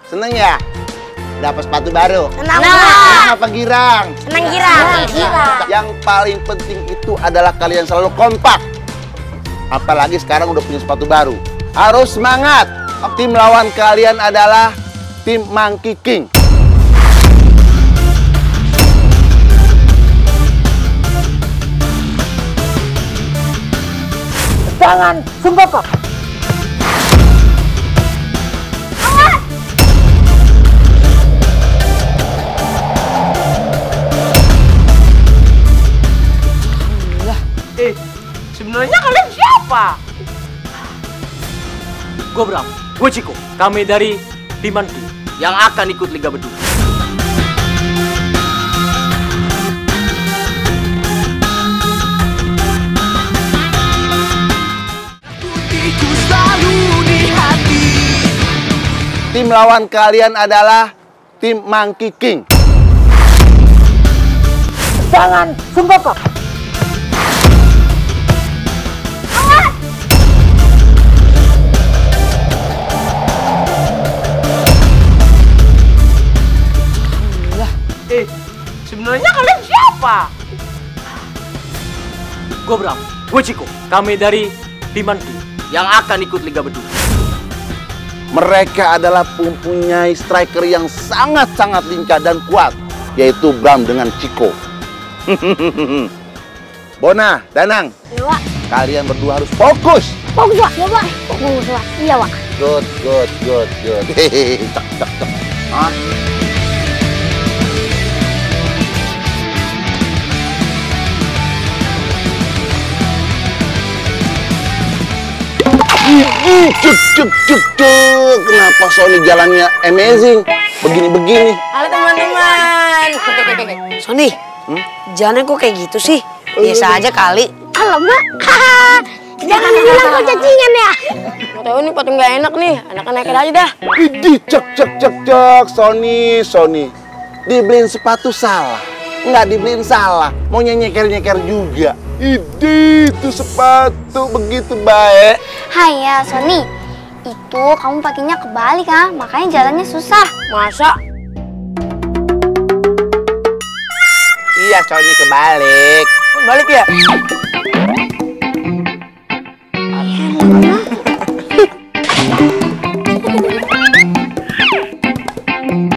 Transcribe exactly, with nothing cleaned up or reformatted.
Seneng ya? Dapat sepatu baru? Senang. Senang apa girang? Senang girang. Girang. Yang paling penting itu adalah kalian selalu kompak. Apalagi sekarang udah punya sepatu baru. Harus semangat. Tim lawan kalian adalah tim Monkey King. Jangan sumpah. Eh, sebenarnya kalian siapa? Gue Bram, gue Ciko. Kami dari tim Monkey yang akan ikut Liga Bedu. Tim lawan kalian adalah tim Monkey King. Jangan sumpah. Eh, sebenarnya kalian siapa? Gue Bram, gue Ciko. Kami dari tim Monkey yang akan ikut Liga Bedu. Mereka adalah mempunyai striker yang sangat-sangat lincah dan kuat, yaitu Bram dengan Ciko. Bona, Danang, Iya, Wak. kalian berdua harus fokus. Fokus, Wak. Iya, Wak. Fokus, Wak. Iya, Wak. Good, good, good, good. Hehehe, cek, cek, cek. Hah? Ih, cuk, cuk, cuk, cuk. Kenapa Sony jalannya amazing? Begini-begini. Halo teman-teman. Sony, hmm? Jalannya kok kayak gitu sih? Biasa aja kali. Alamak. Jangan bilang kau cacingan ya. Nggak tahu nih patung nggak enak nih. Anak-anak naikin aja dah. Idih, cek, cek, cek, cek. Sony, Sony. Dibeliin sepatu salah. Nggak dibeliin salah. Mau nyeker-nyeker juga. Idih, itu sepatu begitu baik. Hai ya, Sony. Itu kamu pakainya kebalik, ah. Makanya jalannya susah. Masa? Iya, Sony kebalik. Balik ya?